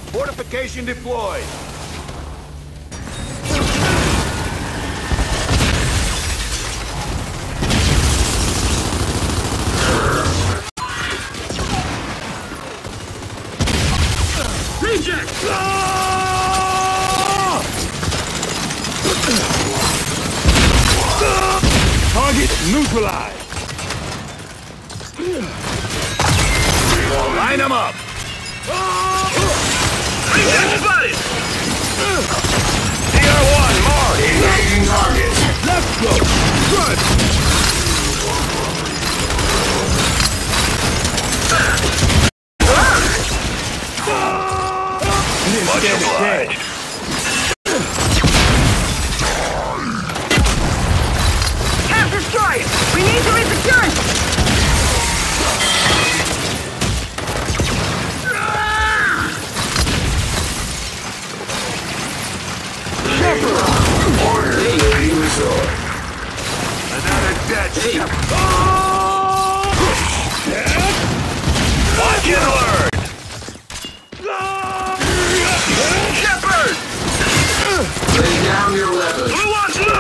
Fortification deployed. Reject! Target neutralized. Line them up. Reject spotted! DR1 mark. Engaging target. Let's go. Good. Much obliged. Have destroyed! We need to resecure it! Another dead shepherd. Watch and learn! Shepard! Lay down your weapons. Who wants loot?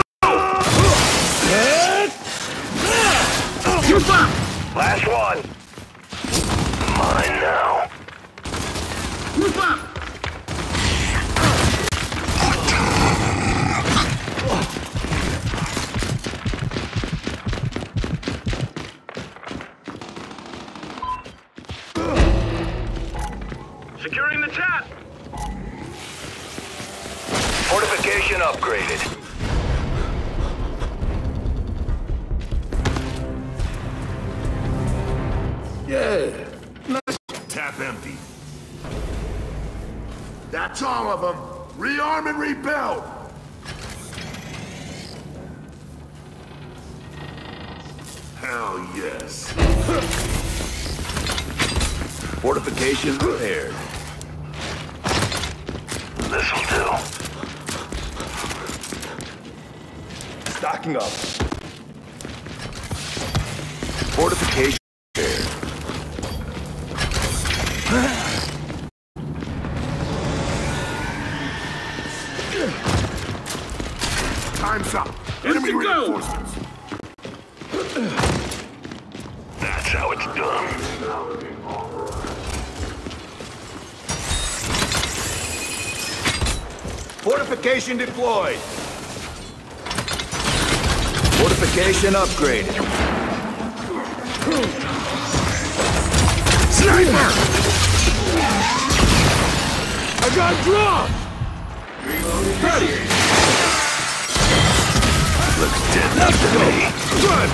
You're up! Last one. Mine now. Move up! Securing the tap! Fortification upgraded. Yeah. Nice. Tap empty. That's all of them. Rearm and rebuild. Hell yes. Fortification repaired. This'll do. Stocking up. Fortification repaired. Time's up. Enemy to go. reinforcements. That's how it's done. Fortification deployed. Fortification upgraded. Sniper! I got drop! Ready! Looks dead enough to me. Good!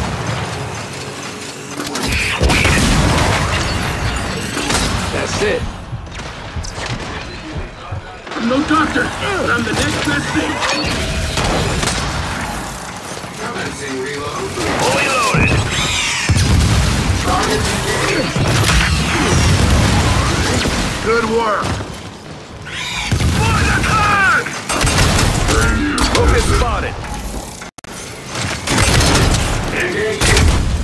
That's it. I'm no doctor, but I'm the next best thing. Commencing reload. Fully loaded. Target engaged. Good work. For the clock! Focus spotted. Engaging.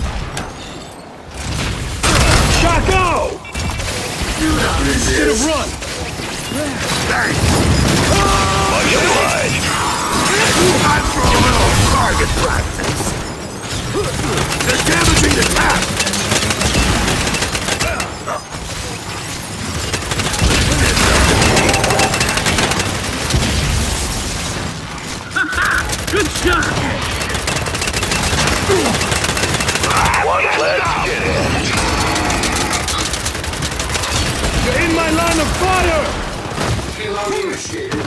Shako! Do not Should resist. have run. Thanks. Much obliged. Time for a little target practice. They're damaging the tap. Good shot! One less get in. You're in my line of fire. Reload initiated.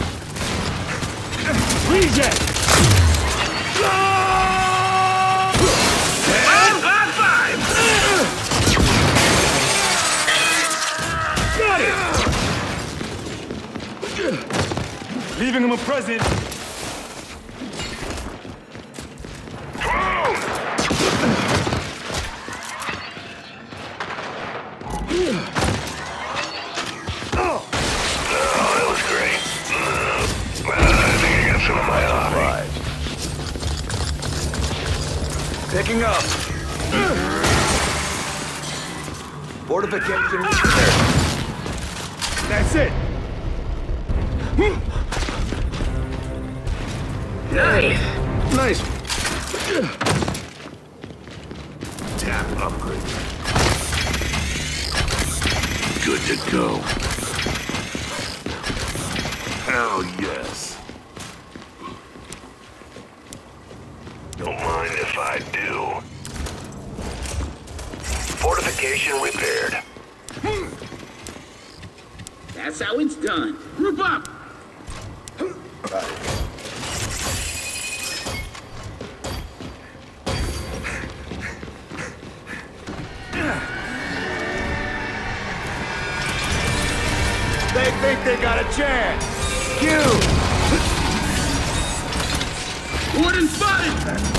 Reject. High five! Got it. Leaving him a present. That was great. I think I got some of my own. Picking up. Fortification repaired. That's it. Hey, nice. Tap upgrade. Good to go. Hell yes. Don't mind if I do. Fortification repaired. That's how it's done. Group up. They think they got a chance. You! Warden spotted.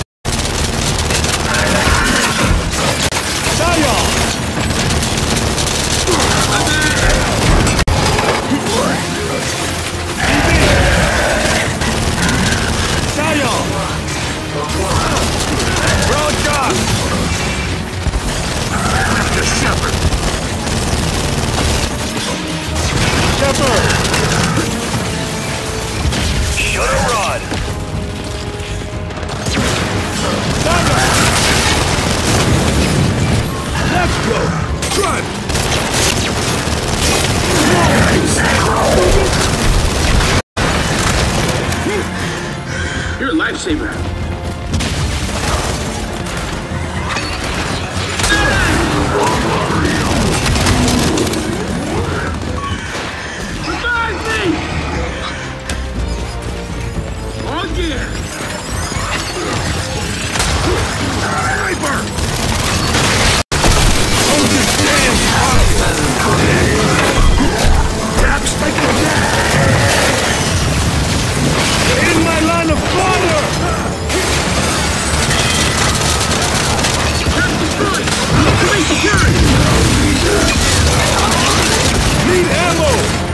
Zion! Zion! Broad shot! After Shepard! Shepard! Should have run. Let's go! Run! You're a lifesaver. Revive me! All gear. Sniper! Oh, this damn Tap's taking that! In my line of fire! Trap destroyed. Complete security. Need ammo!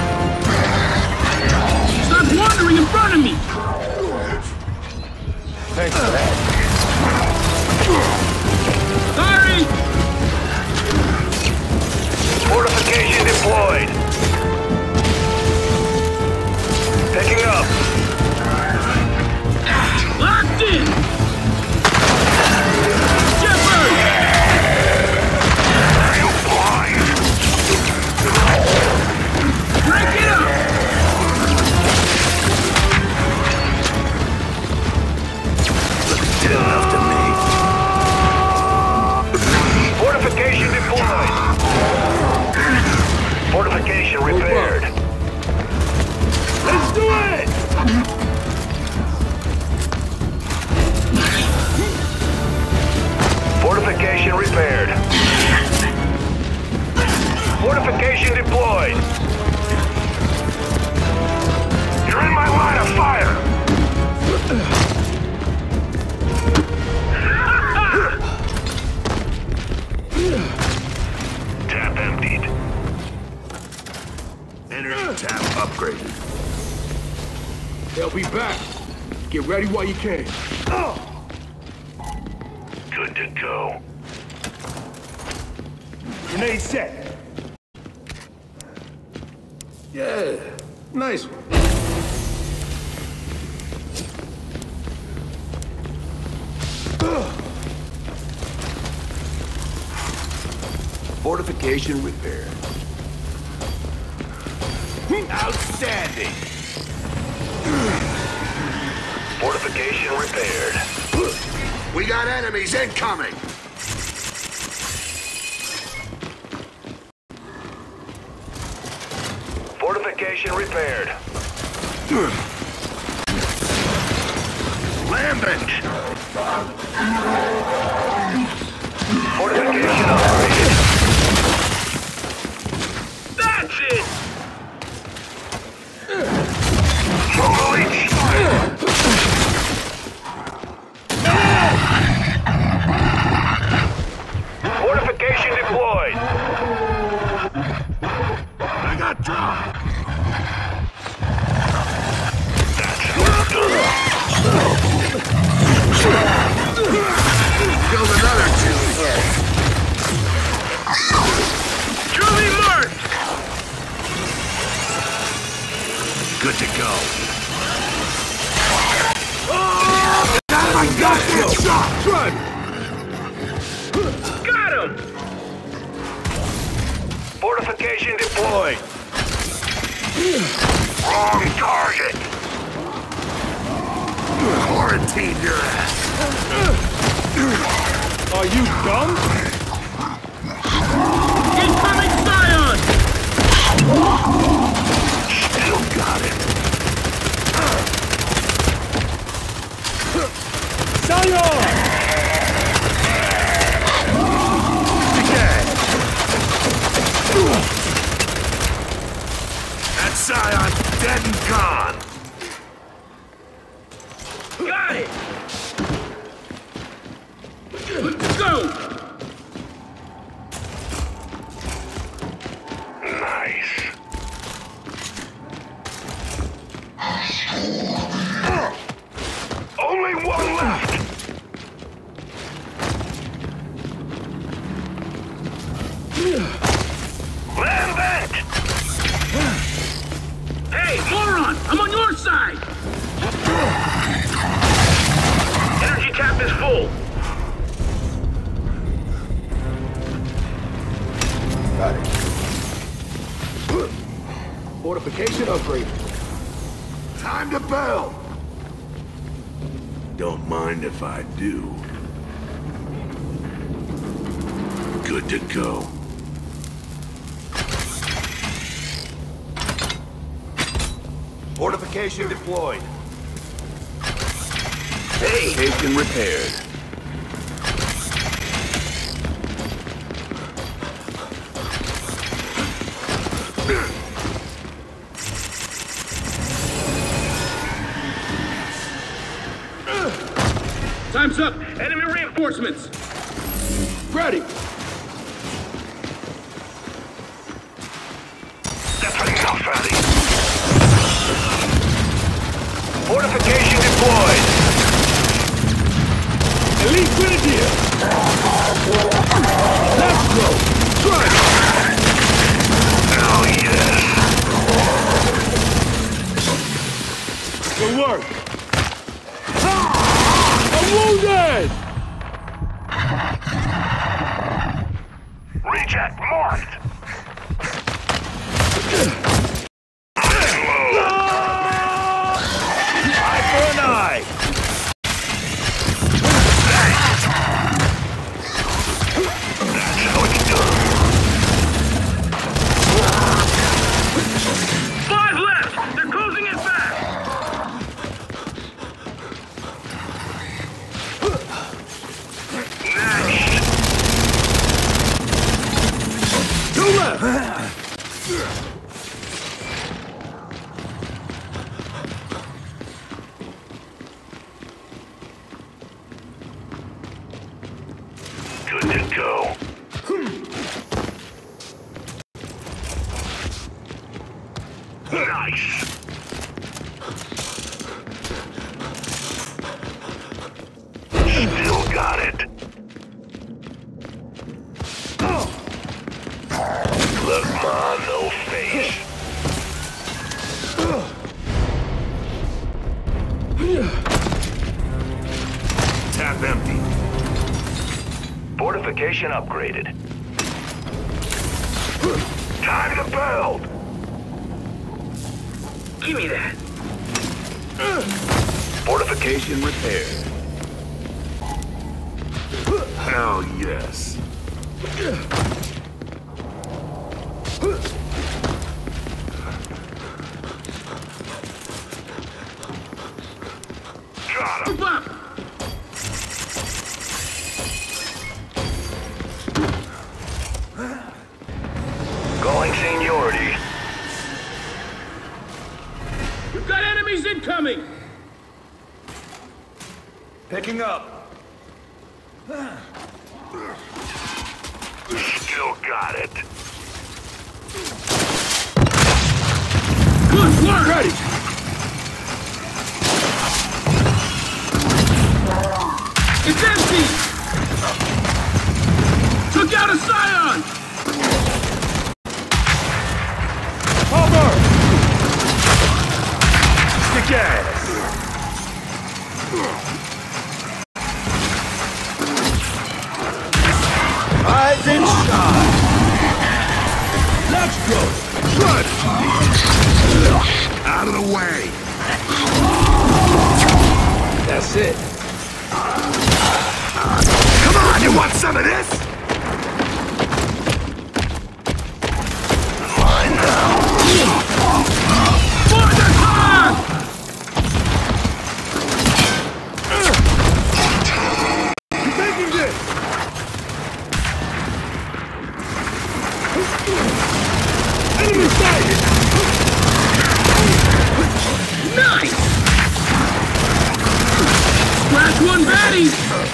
Stop wandering in front of me. Thanks for that. Sorry. Fortification deployed. Picking up. Locked in. Shepard. Are you blind? Break it up. Did enough to me. Fortification deployed. Fortification repaired. Let's do it! Fortification repaired. Fortification deployed. You're in my line of fire. Tap emptied. Energy tap upgraded. They'll be back. Get ready while you can. Good to go. Grenade set. Yeah, nice one. Fortification repaired. Outstanding. Fortification repaired. We got enemies incoming. Fortification repaired. Lambent. Fortification upgraded. That's it. Fortification deployed. I got dropped. Killed another two. Truly marked. Good to go. I got you! Shot! Run! Got him! Fortification deployed. Wrong target! Quarantine your ass! Are you dumb? Incoming Scion! Still got it. Scion! That Scion's dead and gone. Got it! Good to go! Nice. Only one left. Land back. Hey, moron! I'm on your side! Energy cap is full. Got it. Fortification upgrade. Time to build. Don't mind if I do. Good to go. Fortification deployed. Hey! Taken repaired. Time's up! Enemy reinforcements! Ready! Definitely not ready. Fortification deployed. Elite Grenadier! Let's go! Try it! Oh yes. Good work! I'm wounded! Reject marked. Eye for an eye. That's how it's done. 5 left! They're closing it back! Nice. 2 left! Good to go. Nice. Still got it. Look, ma, no face. Tap empty. Fortification upgraded. Time to build. Give me that! Fortification repaired. Hell yes. Got him. Move up! Going seniority. We've got enemies incoming! Picking up. Still got it. Good work! Ready! It's empty! Took out a Scion! Cover! out of the way! That's it. Come on, you want some of this? Mine now. For the car! You're taking this! Enemy sighted! Nice! Scratch one baddie!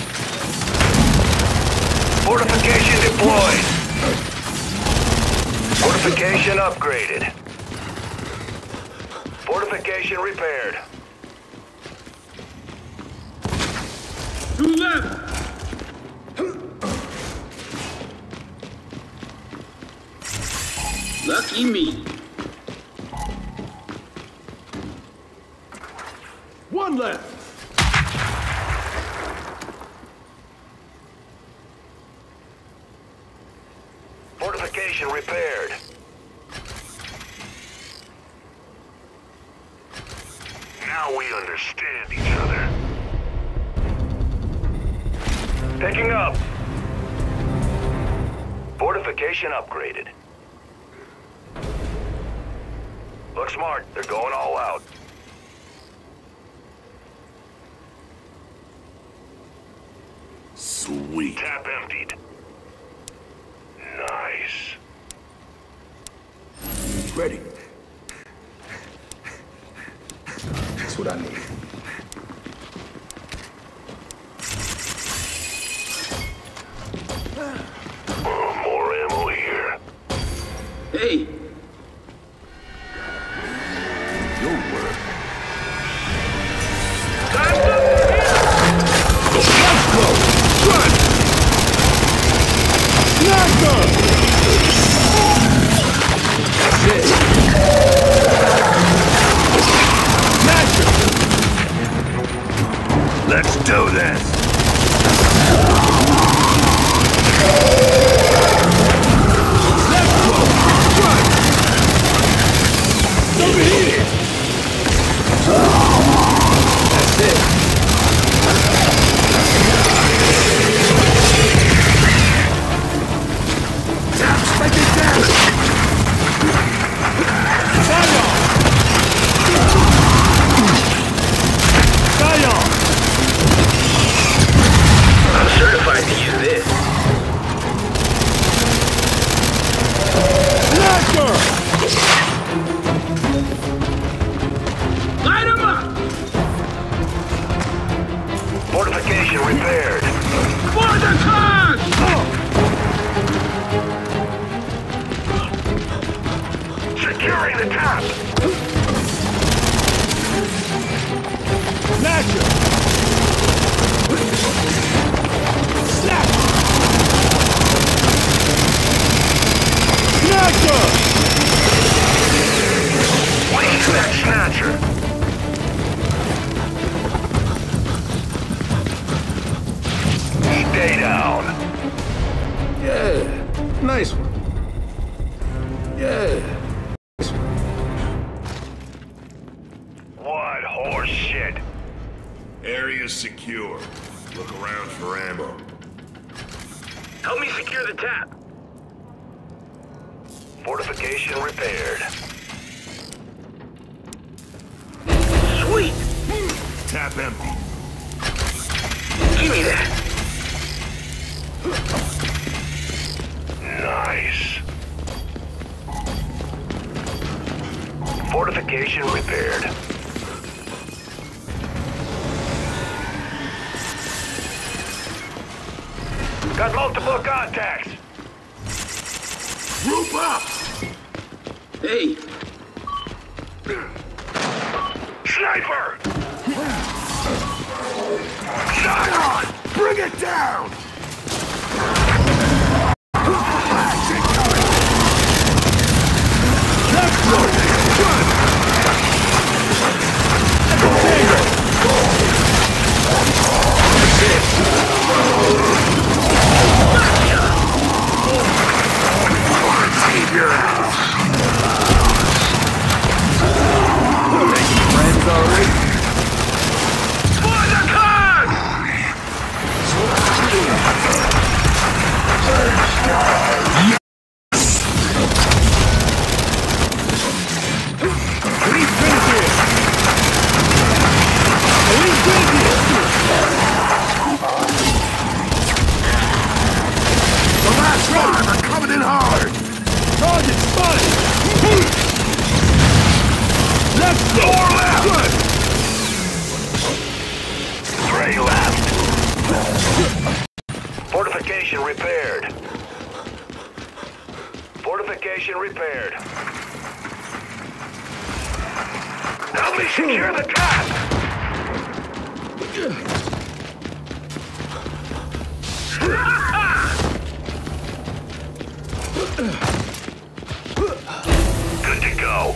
Fortification deployed. Fortification upgraded. Fortification repaired. 2 left! Lucky me. 1 left! Fortification repaired. Now we understand each other. Picking up. Fortification upgraded. Look smart, they're going all out. Sweet. Tap emptied. Nice. Ready. That's what I need. More ammo here. Hey, Your work. That's it. Let's do this! Over here! That's it. Taps taking damage! I'm certified to use this. Light 'em up! Fortification repaired. For the cause! Securing the top. Leave that snatcher. Stay down. Yeah. Nice one. Yeah. What horse shit? Area's secure. Look around for ammo. Help me secure the tap. Fortification repaired. Sweet! Tap empty. Give me that. Nice. Fortification repaired. Got multiple contacts. Group up! Hey, Sniper! Shot on! Bring it down! Keep your ass! Let's go! 4 left! Good! 3 left! Fortification repaired. Fortification repaired. Help me secure the top! Good to go.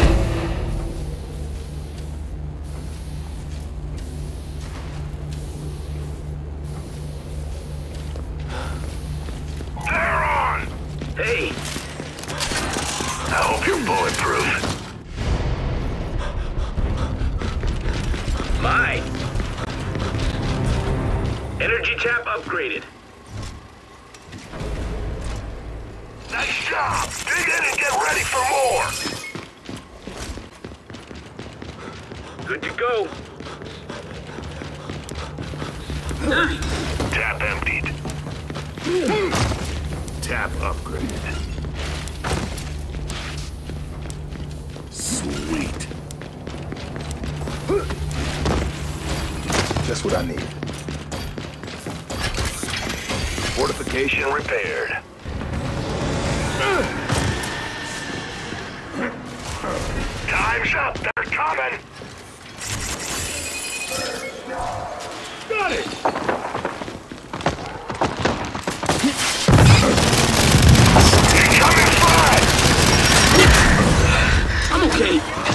They're on! Hey, I hope you're bulletproof. mine. Energy tap upgraded. Nice job! Dig in and get ready for more! Good to go. Nice. Tap emptied. Tap upgraded. Sweet. Just what I need. Fortification repaired. Time's up! They're coming! Got it! Incoming fire! I'm okay.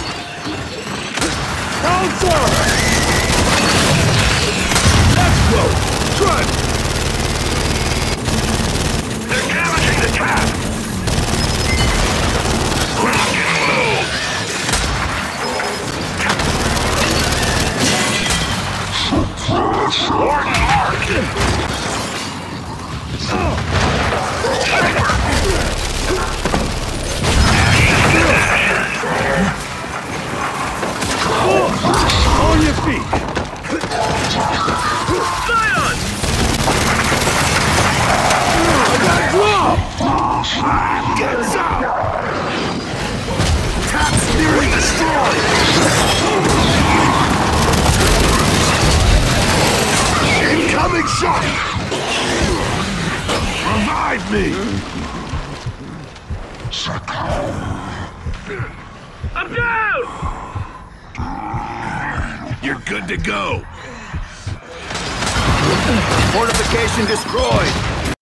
Counter! Let's go! Good! They're damaging the trap! Rock and roll! Warden marked! On your feet! Zion! I got drop! Gets out! Tap's nearly destroyed! Incoming shot! Revive me! I'm down! You're good to go! Fortification destroyed!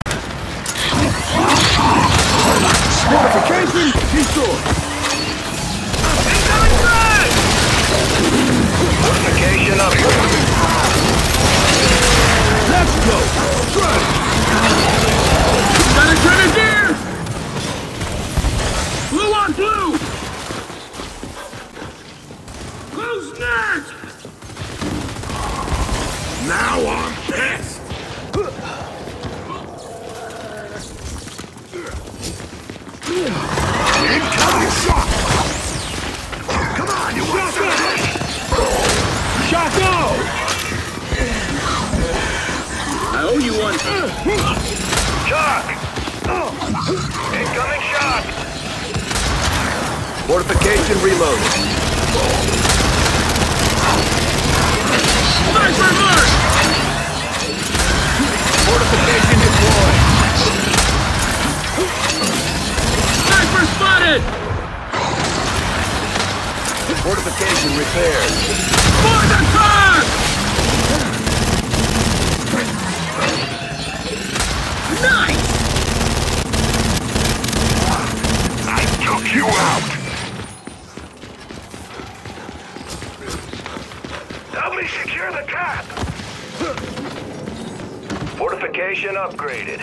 Fortification destroyed! Incoming frag! Fortification upgraded. Let's go! Good! Got a grenadier! Blue on blue! Who's next? Now I'm pissed! Incoming shot! Come on, you want some? Shaco! I owe you one. Shock! Incoming shock! Fortification reloaded. Sniper mark! Fortification deployed. Sniper spotted! Fortification repaired. For the car! Nice! I took you out! Help me secure the cap! Fortification upgraded.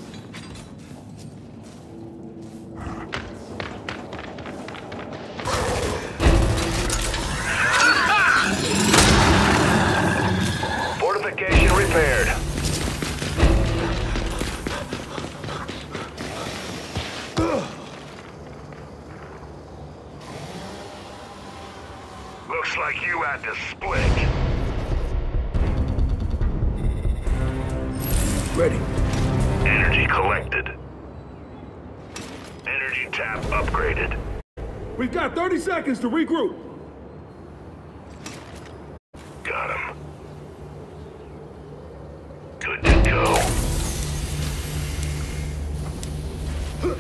Fortification repaired. Looks like you had to split. Ready. Energy collected. Energy tap upgraded. We've got 30 seconds to regroup.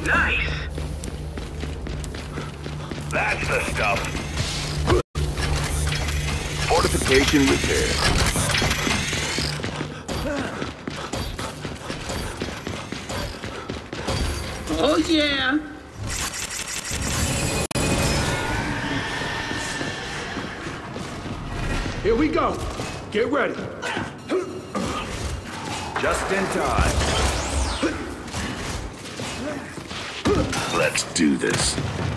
Nice. That's the stuff. Fortification repaired. Oh, yeah. Here we go. Get ready. Just in time. Let's do this.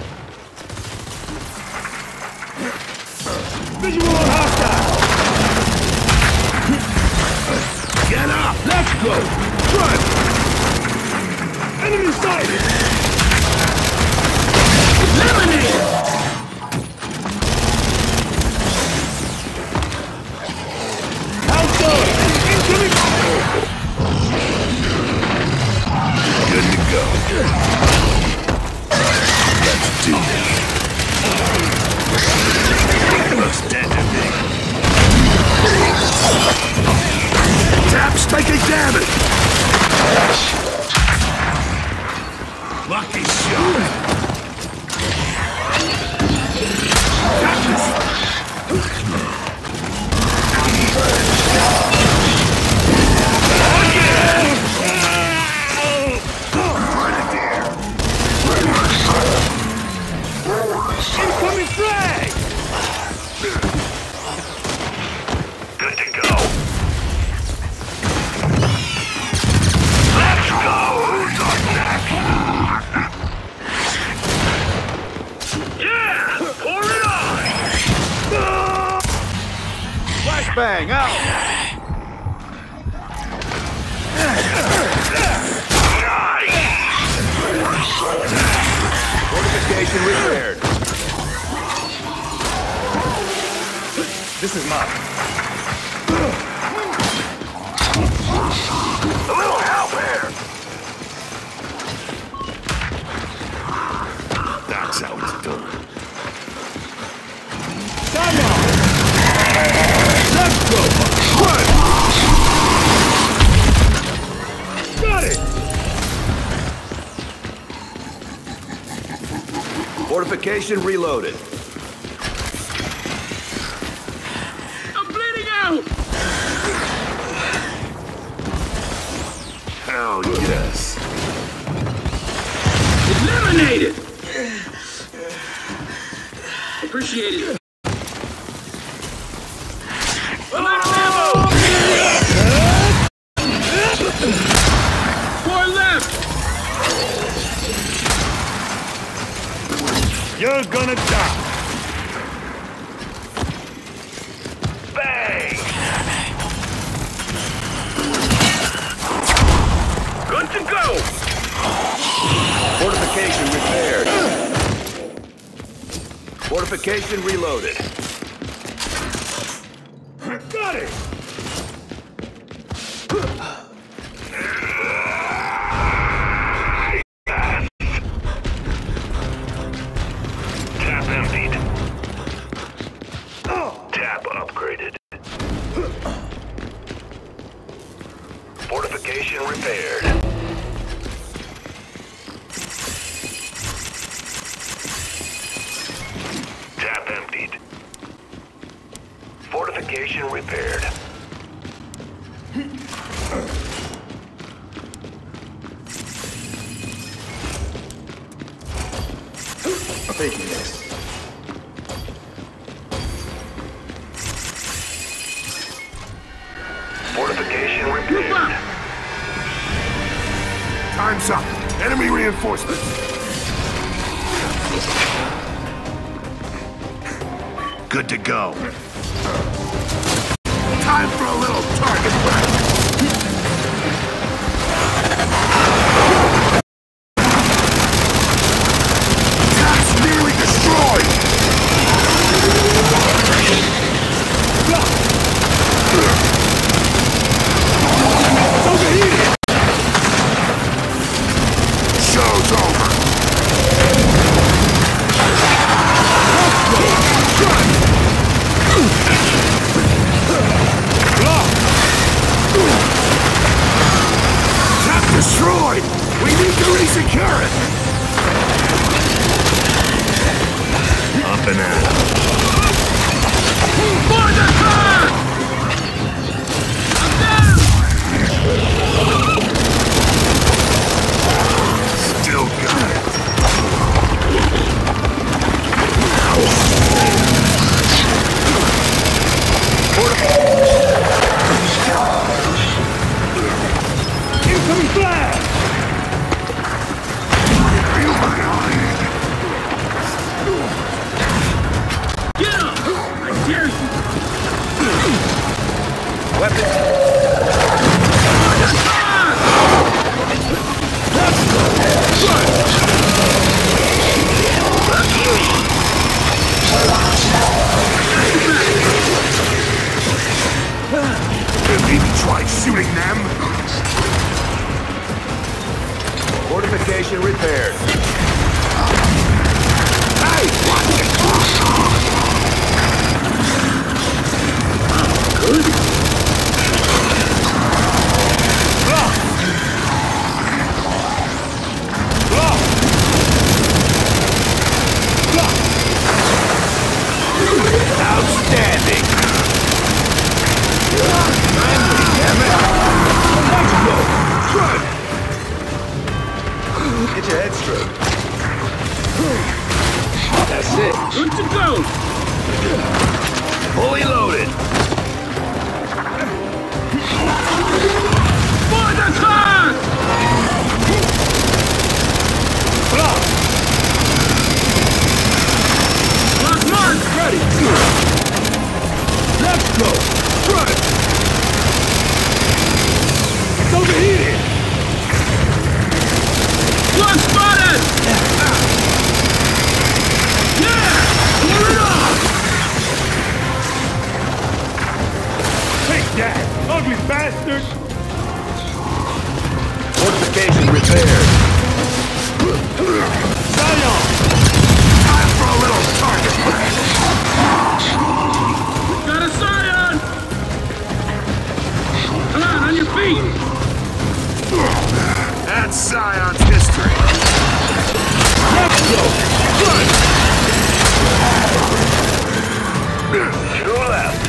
Visual on hostile! Get up! Let's go! Run! Enemy sighted! Eliminated! Outgoing! Incoming! Good to go. Let's do this. Looks dead to me. Tap's taking damage! Lucky shot! Incoming flag! Good to go. Let's go. Who's up next? Yeah! Pour it on! Flashbang out! Fortification repaired. This is mine. A little help here! That's how it's done. Let's go! Run! Got it! Fortification reloaded. I'm bleeding out! Hell yes. Eliminated! Appreciate it. I'm out of ammo! 4 left! You're gonna die. Bang! Good to go! Fortification repaired. Fortification reloaded. Got it! Tap emptied. Tap upgraded. Fortification repaired. Tap emptied. Fortification repaired. Taking this. Fortification Group repaired. up! Time's up. Enemy reinforcements. Good to go. Time for a little target practice. That's nearly destroyed. Overheated. Show's over. Block. Maybe try shooting them. Fortification repaired. Hey, watch it! Outstanding! Get your head straight. That's it. Good to go. Fully loaded. For the cause! Lock mark! Ready. Let's go. Front. It's overheated. Lock spotted! Yeah! Pull it off! Take that, ugly bastard. Fortification repaired. Zion. Time for a little target practice. Got a Scion! Come on your feet! That's Zion's history. Let's go. Run. To left.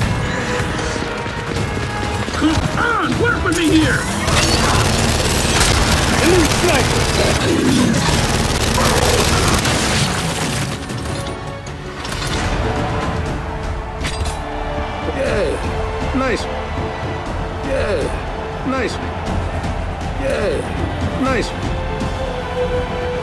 Come on! Work with me here! Elite sniper. Yeah. Nice. Yeah. Nice. Yeah. Nice.